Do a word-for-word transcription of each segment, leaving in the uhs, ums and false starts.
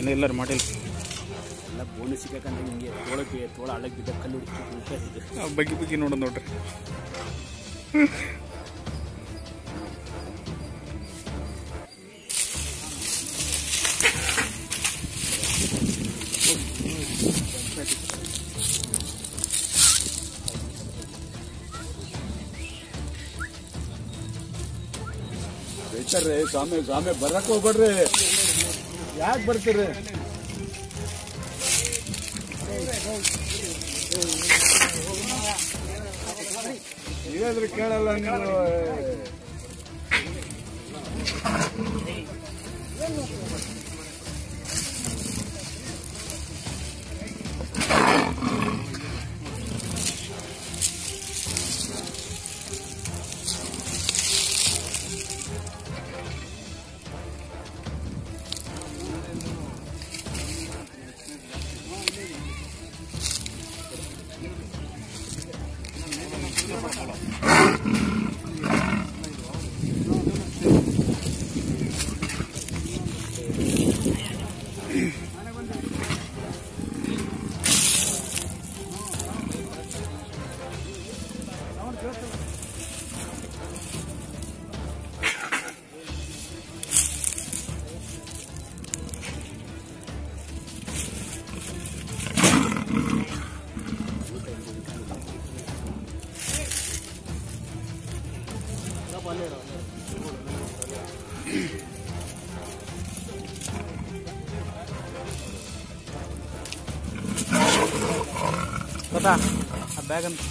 ಇನ್ನು ಎಲ್ಲರೂ ಮಾಡಿಲ್ಲ. ಎಲ್ಲ ಬೋನು ಸಿಕ್ಕಂದ್ರೆ ಹಿಂಗೆ ತೋಳಕ್ಕೆ ತೋಳ ಹಳ್ಳಕ್ಕೆ ಬಿದ್ದ ಕಲ್ಲು ಹುಡುಕಿ ಬಗ್ಗೆ ಬಗ್ಗೆ ನೋಡೋದು ನೋಡ್ರಿ. ಬೈತಾರ್ರಿ ಸ್ವಾಮಿ, ಸ್ವಾಮಿ ಬರಕ್ಕೆ ಹೋಗ್ಬೇಡ್ರಿ. ಯಾಕೆ ಬರ್ತೀರಿ? ಹೇಳಿದ್ರೆ ಕೇಳಲ್ಲ ನೀವು. ಗೊತ್ತಾ ಆ ಬ್ಯಾಗ್ ಅಂತ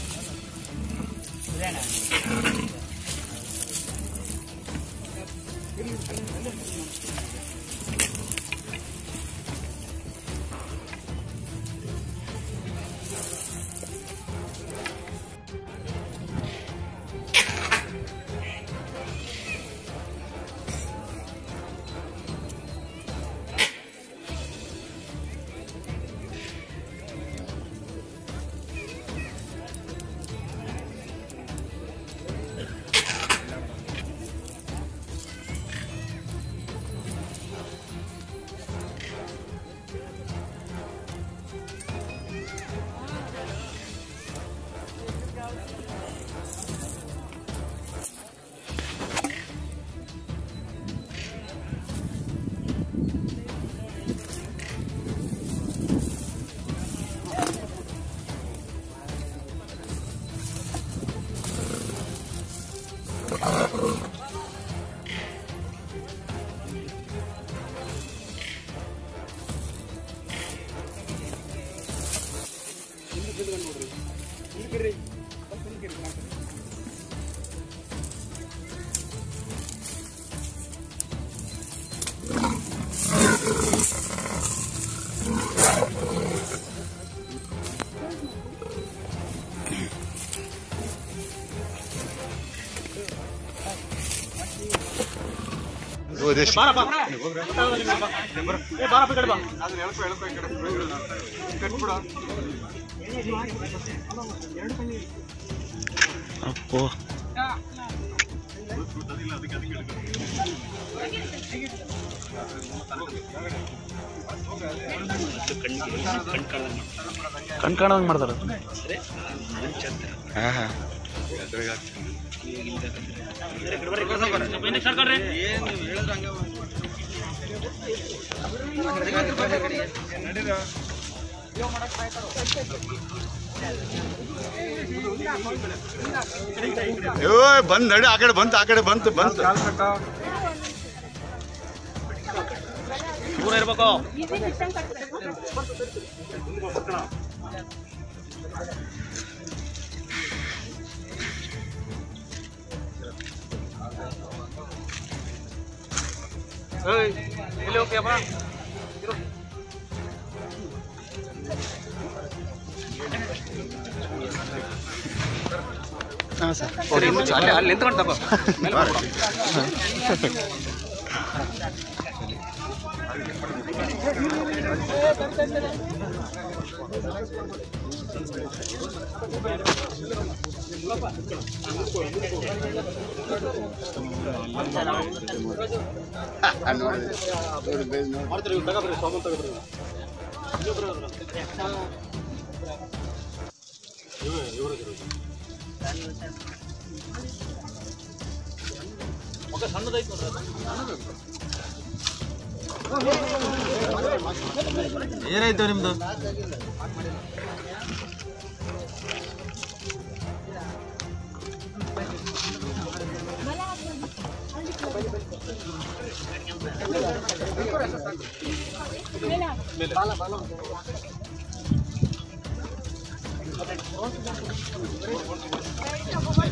ಅಪ್ಪೋ ಕಣ್ ಕಾಣಂಗೆ ಮಾಡ್ತಾರೆ. ಹಾಂ ಹಾಂ ಬಂದ್ ನಡಿ ಆ ಕಡೆ ಬಂತು ಆ ಕಡೆ ಬಂತು ಬಂತು ದೂರ ಇರ್ಬೇಕು. ಎಲ್ಲಿ ಹೋಗ್ತೀಯಪ್ಪ? ಹಾಂ ಸರ್ ಅಲ್ಲಿ ಅಲ್ಲಿ ನಿಂತ್ಕೊಂಡು ತಗೋ. ಏನಾಯ್ತು ನಿಮ್ದು? ಮೇಲೆ